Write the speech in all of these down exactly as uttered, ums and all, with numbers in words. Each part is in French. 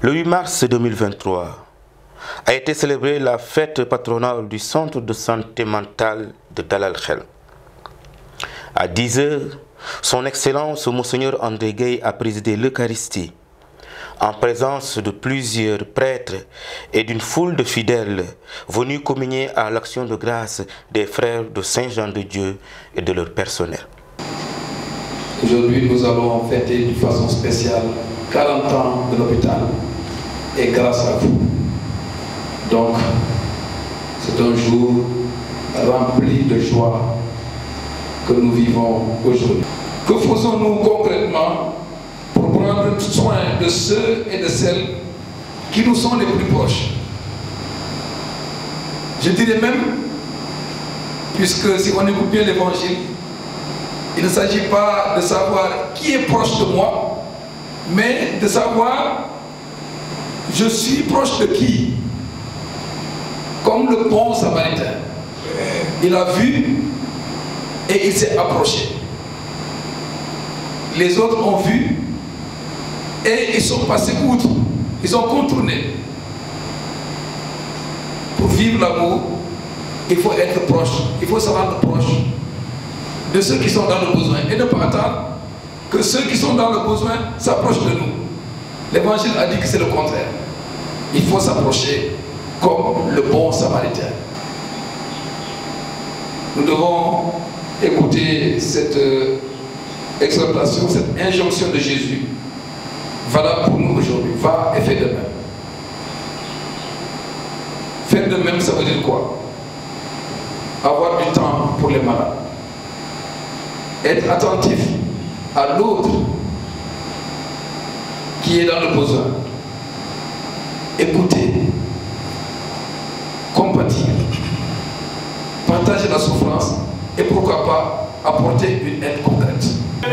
Le huit mars deux mille vingt-trois a été célébrée la fête patronale du Centre de santé mentale de Dalal Khel. À dix heures, son Excellence Monseigneur André Gueye a présidé l'Eucharistie en présence de plusieurs prêtres et d'une foule de fidèles venus communier à l'action de grâce des frères de Saint-Jean-de-Dieu et de leur personnel. Aujourd'hui, nous allons fêter de façon spéciale quarante ans de l'hôpital et grâce à vous. Donc, c'est un jour rempli de joie que nous vivons aujourd'hui. Que faisons-nous concrètement pour prendre soin de ceux et de celles qui nous sont les plus proches? Je dirais même, puisque si on écoute bien l'évangile, il ne s'agit pas de savoir qui est proche de moi, mais de savoir je suis proche de qui. Comme le bon samaritain. Il a vu et il s'est approché. Les autres ont vu et ils sont passés outre. Ils ont contourné. Pour vivre l'amour, il faut être proche. Il faut se rendre proche de ceux qui sont dans le besoin et ne pas attendre que ceux qui sont dans le besoin s'approchent de nous. L'évangile a dit que c'est le contraire. Il faut s'approcher comme le bon samaritain. Nous devons écouter cette euh, exhortation, cette injonction de Jésus, valable pour nous aujourd'hui. Va et fais de même. Faire de même, ça veut dire quoi? Avoir du temps pour les malades. Être attentif à l'autre qui est dans le besoin. Écouter. Compatir. Partager la souffrance et pourquoi pas apporter une aide concrète.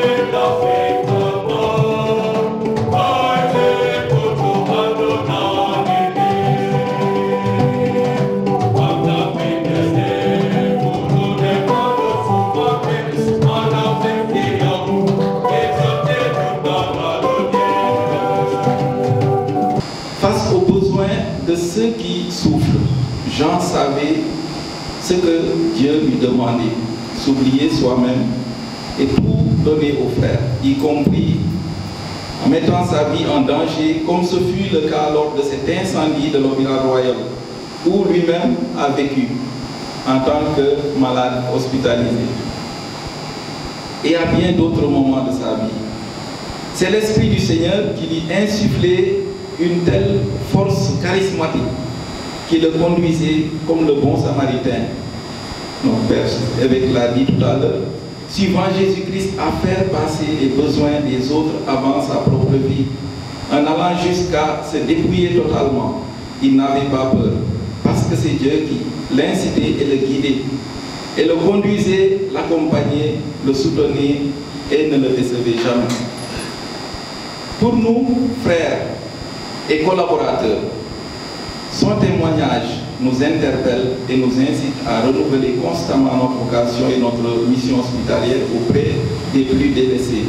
Face aux besoins de ceux qui souffrent, Jean savait ce que Dieu lui demandait, s'oublier soi-même et tout donner aux frères, y compris en mettant sa vie en danger, comme ce fut le cas lors de cet incendie de l'hôpital royal, où lui-même a vécu en tant que malade hospitalisé. Et à bien d'autres moments de sa vie. C'est l'Esprit du Seigneur qui lui insufflait une telle force charismatique qui le conduisait comme le bon samaritain. Notre Père évêque l'a dit tout à l'heure, suivant Jésus-Christ à faire passer les besoins des autres avant sa propre vie, en allant jusqu'à se dépouiller totalement. Il n'avait pas peur, parce que c'est Dieu qui l'incitait et le guidait, et le conduisait, l'accompagnait, le soutenait et ne le décevait jamais. Pour nous, frères et collaborateurs, son témoignage nous interpelle et nous incite à renouveler constamment notre vocation et notre mission hospitalière auprès des plus délaissés.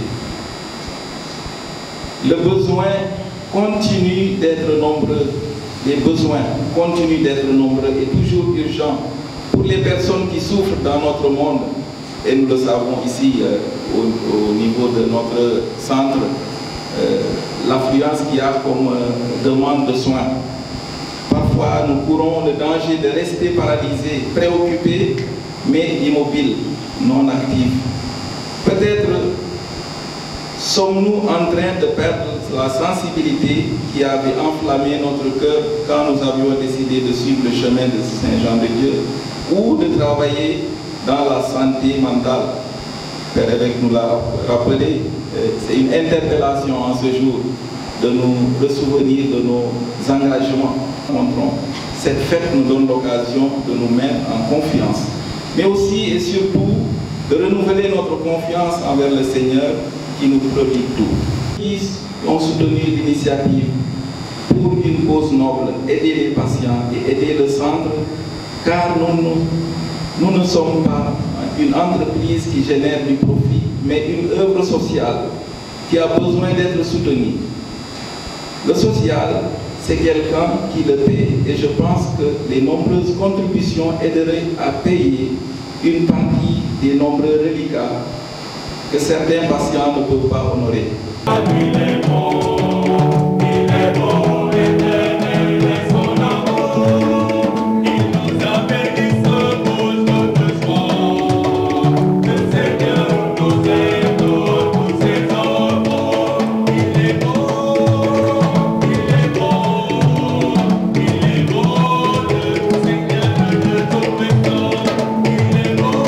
Le besoin continue d'être nombreux, les besoins continuent d'être nombreux et toujours urgents pour les personnes qui souffrent dans notre monde. Et nous le savons ici euh, au, au niveau de notre centre, euh, l'affluence qu'il y a comme euh, demande de soins. Parfois, nous courons le danger de rester paralysés, préoccupés, mais immobiles, non actifs. Peut-être sommes-nous en train de perdre la sensibilité qui avait enflammé notre cœur quand nous avions décidé de suivre le chemin de Saint-Jean-de-Dieu ou de travailler dans la santé mentale. Père évêque nous l'a rappelé, c'est une interpellation en ce jour de nous ressouvenir de nos engagements. Cette fête nous donne l'occasion de nous mettre en confiance, mais aussi et surtout de renouveler notre confiance envers le Seigneur qui nous prodigue tout. Qui ont soutenu l'initiative pour une cause noble, aider les patients et aider le centre, car nous, nous, nous ne sommes pas une entreprise qui génère du profit, mais une œuvre sociale qui a besoin d'être soutenue. Le social, c'est quelqu'un qui le paye et je pense que les nombreuses contributions aideraient à payer une partie des nombreux reliquats que certains patients ne peuvent pas honorer. Il est bon, il est bon, éternel est son amour. Il nous a bénis pour notre joie. Le Seigneur nous aide tous ses enfants. Il est bon, il est bon, il est bon, le Seigneur de tout puissant. Il est bon,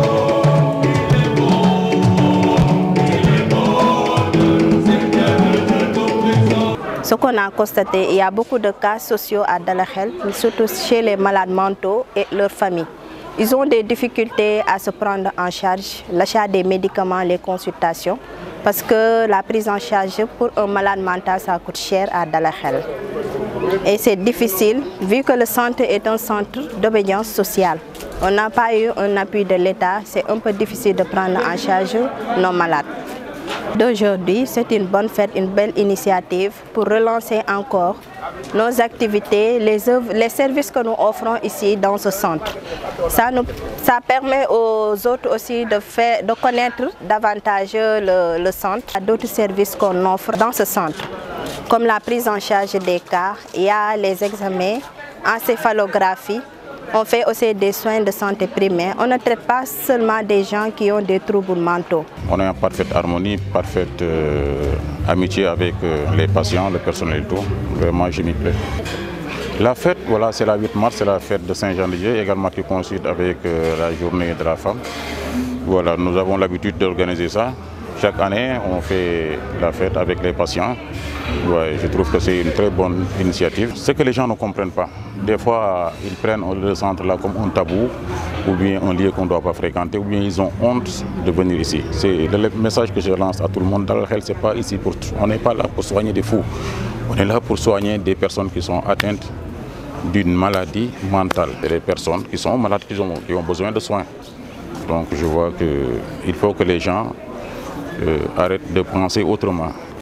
il est bon, il est bon, le Seigneur de tout puissant. Ce qu'on a constaté, il y a beaucoup de cas sociaux à Dalakhel, surtout chez les malades mentaux et leurs familles. Ils ont des difficultés à se prendre en charge, l'achat des médicaments, les consultations, parce que la prise en charge pour un malade mental, ça coûte cher à Dalakhel. Et c'est difficile, vu que le centre est un centre d'obédience sociale. On n'a pas eu un appui de l'État, c'est un peu difficile de prendre en charge nos malades. D'aujourd'hui, c'est une bonne fête, une belle initiative pour relancer encore nos activités, les, œuvres, les services que nous offrons ici dans ce centre. Ça, nous, ça permet aux autres aussi de, faire, de connaître davantage le, le centre. Il y a d'autres services qu'on offre dans ce centre, comme la prise en charge des cas, il y a les examens, encéphalographie. On fait aussi des soins de santé primaire. On ne traite pas seulement des gens qui ont des troubles mentaux. On est en parfaite harmonie, parfaite euh, amitié avec euh, les patients, le personnel et tout. Vraiment, je m'y plais. La fête, voilà, c'est la huit mars, c'est la fête de Saint-Jean-de-Dieu, également qui coïncide avec euh, la journée de la femme. Voilà, nous avons l'habitude d'organiser ça. Chaque année, on fait la fête avec les patients. Ouais, je trouve que c'est une très bonne initiative. Ce que les gens ne comprennent pas, des fois, ils prennent le centre là comme un tabou, ou bien un lieu qu'on ne doit pas fréquenter, ou bien ils ont honte de venir ici. C'est le message que je lance à tout le monde. Dalakhel, c'est pas ici pour, on n'est pas là pour soigner des fous. On est là pour soigner des personnes qui sont atteintes d'une maladie mentale. Des personnes qui sont malades, qui ont, qui ont besoin de soins. Donc je vois qu'il faut que les gens Euh, arrête de penser autrement.